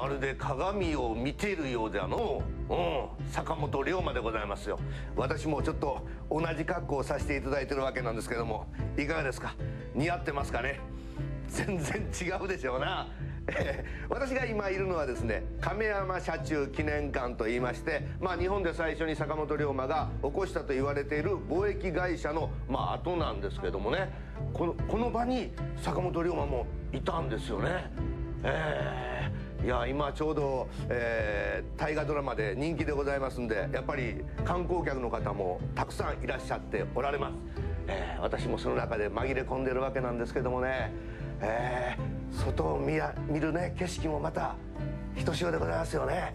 まるで鏡を見ているようじゃのう、坂本龍馬でございますよ。私もちょっと同じ格好をさせていただいてるわけなんですけども、いかがですか？似合ってますかね？全然違うでしょうな。私が今いるのはですね、亀山社中記念館といいまして、日本で最初に坂本龍馬が起こしたと言われている貿易会社の跡なんですけどもね、この場に坂本龍馬もいたんですよね。いや今ちょうど、大河ドラマで人気でございますんで、やっぱり観光客の方もたくさんいらっしゃっておられます。私もその中で紛れ込んでるわけなんですけどもね、外を見るね景色もまたひとしおでございますよね。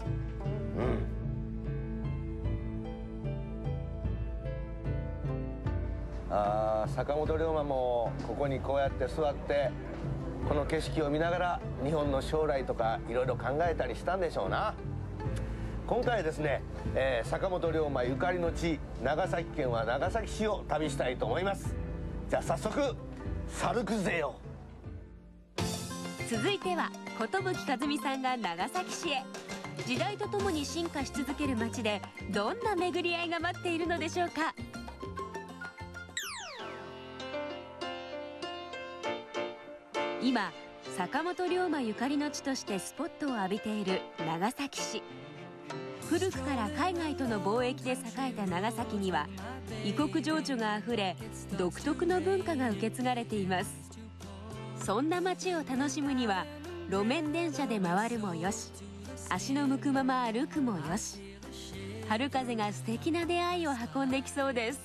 坂本龍馬もここにこうやって座ってこの景色を見ながら日本の将来とかいろいろ考えたりしたんでしょうな。今回ですね、坂本龍馬ゆかりの地長崎県は長崎市を旅したいと思います。じゃあ早速歩くぜよ。 続いては寿和美さんが長崎市へ。時代とともに進化し続ける街でどんな巡り合いが待っているのでしょうか。今坂本龍馬ゆかりの地としてスポットを浴びている長崎市。古くから海外との貿易で栄えた長崎には異国情緒があふれ、独特の文化が受け継がれています。そんな街を楽しむには路面電車で回るもよし、足の向くまま歩くもよし、春風が素敵な出会いを運んできそうです。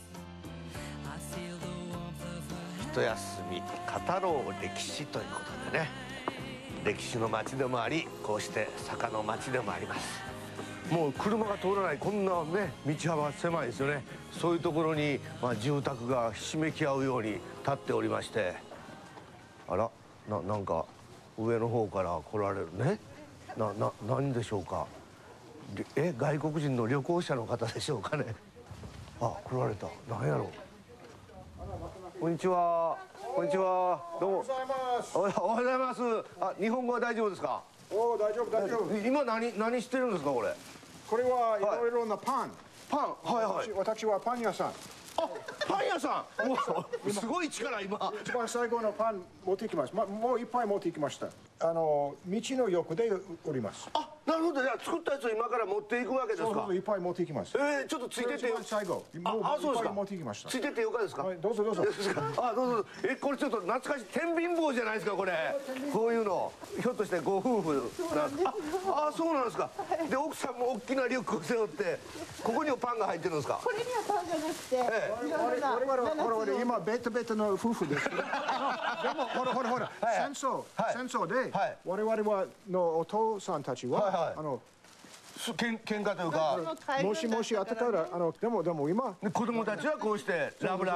一休み語ろう歴史ということでね、歴史の街でもあり、こうして坂の街でもあります。もう車が通らないこんなね道幅狭いですよね。そういうところに、住宅がひしめき合うように立っておりまして、あらなんか上の方から来られるね。何でしょうか。外国人の旅行者の方でしょうかね。あ、来られた。何やろう。こんにちは。こんにちは。どうも。おはようございます。あ、日本語は大丈夫ですか？ おお、大丈夫大丈夫。 今何してるんですかこれ？ これはいろいろなパン。私はパン屋さん。 あ、パン屋さん。すごい力今。 一番最後のパン持ってきます。もういっぱい持ってきました。道の横で売ります。 あ、なるほど。じゃあ作ったやつを今から持っていくわけですか？ そう、いっぱい持ってきます。 ちょっとついてって。 最後。 そうですか。 持ってきました。 ついてってよかですか？ どうぞどうぞ。 あ、どうぞ。これちょっと懐かしい天秤棒じゃないですかこれ。こういうのひょっとしてご夫婦なんですか？あ、そうなんですか。で奥さんも大きなリュックを背負ってここにもパンが入ってるんですか？ これにはパンじゃなくて、 我々今ベトの夫婦ですけど。でもほら戦争で我々はのお父さんたちは喧嘩というか、 もしあったからでも今子供たちはこうしてラブ。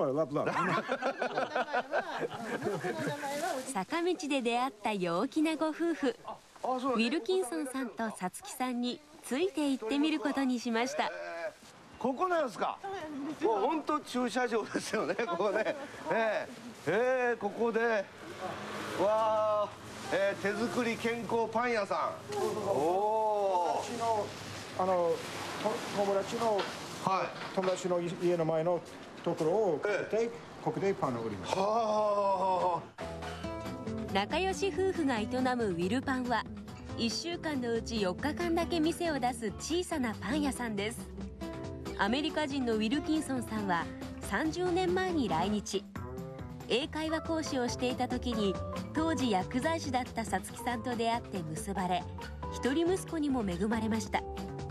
坂道で出会った陽気なご夫婦、ウィルキンソンさんとさつきさんについて行ってみることにしました。 ここなんですか？もう本当駐車場ですよねここね。ここでわー、手作り健康パン屋さん。おお。 友達の家の前のところをここでパンを売ります。 仲良し夫婦が営むウィルパンは1週間のうち4日間だけ店を出す小さなパン屋さんです。アメリカ人のウィルキンソンさんは30年前に来日。英会話講師をしていた時に当時薬剤師だったさつきさんと出会って結ばれ、一人息子にも恵まれました。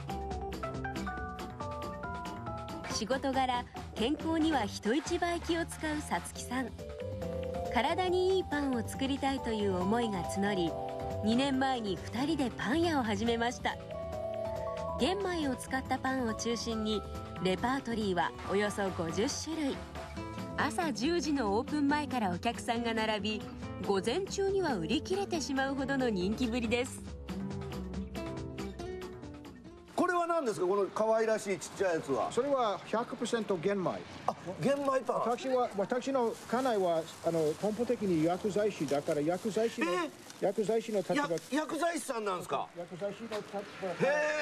仕事柄健康には人一倍気を使うさつきさん。体にいいパンを作りたいという思いが募り、2年前に2人でパン屋を始めました。玄米を使ったパンを中心にレパートリーはおよそ50種類。朝10時のオープン前からお客さんが並び、午前中には売り切れてしまうほどの人気ぶりです。 これはなんですか、この可愛らしいちっちゃいやつは。 それは 100% 玄米。 あ、玄米パン。 私の家内は根本的に薬剤師だから薬剤師の立場。 薬剤師さんなんですか。 薬剤師の立場。 へ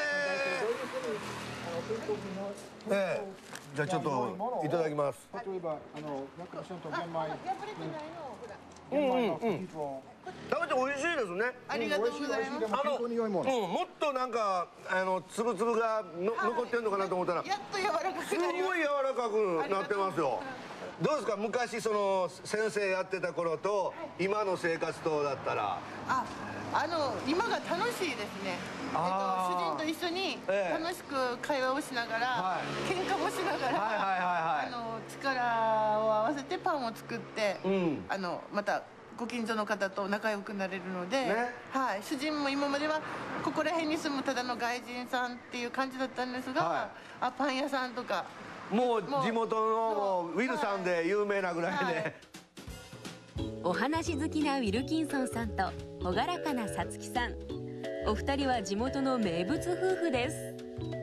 え。じゃあちょっといただきます。 例えば100% 玄米。 破れてないのほら。 玄米の生地を。 食べて美味しいですね。 ありがとうございます。 でも健康に良いもの。 もっとなんかつぶつぶが残ってるのかなと思ったら、 やっと柔らかくなりますごい柔らかくなってますよ。どうですか、昔その先生やってた頃と今の生活とだったら。 今が楽しいですね。主人と一緒に楽しく会話をしながら、喧嘩もしながら、力を合わせてパンを作って、またご近所の方と仲良くなれるので、はい、主人も今まではここら辺に住むただの外人さんっていう感じだったんですが、パン屋さんとかもう地元のウィルさんで有名なぐらいで。 お話好きなウィルキンソンさんと朗らかなさつきさん、お二人は地元の名物夫婦です。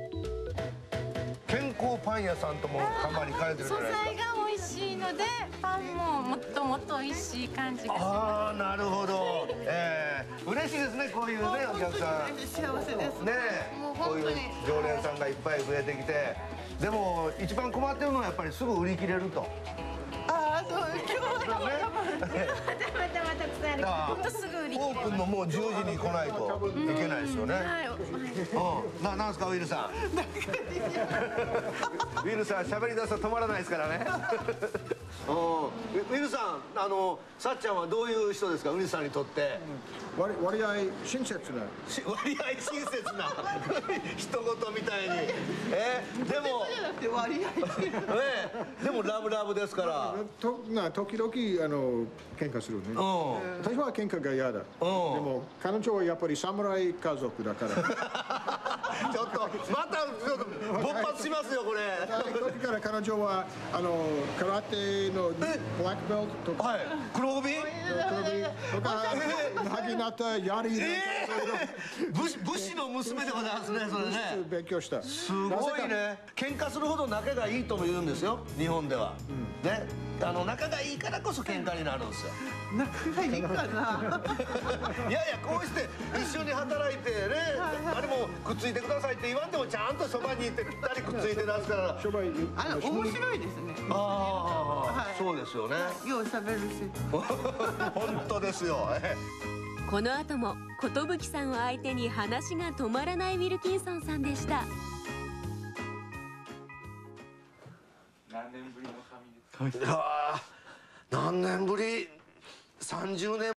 健康パン屋さんとも看板に書いてるじゃ素ないですか。 材が美味しいのでパンももっともっと美味しい感じがします。 ああ、なるほど。嬉しいですね、こういうねお客さん。 幸せですねもうこういう本当に常連さんがいっぱい増えてきて、でも一番困ってるのはやっぱりすぐ売り切れると。 そう、今日はまたたくさんある。ほんとすぐ売り切れオープンのもう10時に来ないといけないですよね。なんですかウィルさん。ウィルさん喋り出すと止まらないですからね。ウィルさん、さっちゃんはどういう人ですか、ウィルさんにとって。 割合親切な。 割合親切な人事みたいに。でもじゃなくて割合でもラブラブですから。 時々喧嘩するね。私は喧嘩が嫌だ。でも彼女はやっぱり侍家族だから。 ちょっとまたちょっと勃発しますよこれ。 時から彼女は空手のブラックベルトとか黒帯とか萩なった槍武士の娘でございますね、それね。 勉強した。 すごいね。喧嘩するほど仲がいいとも言うんですよ、日本では。ね、仲がいいからこそ喧嘩になるんですよ。 仲がいいかな。 いやいや、こうして一緒に働いてね、あれもくっついてくださいって言わんでもちゃんとそばに行ってぴったりくっついてますから。 面白いですね。 そうですよね。 よう喋るし。 本当ですよ。 この後も寿さんを相手に話が止まらないウィルキンソンさんでした。 何年ぶりの髪ですか？ 何年ぶり？30年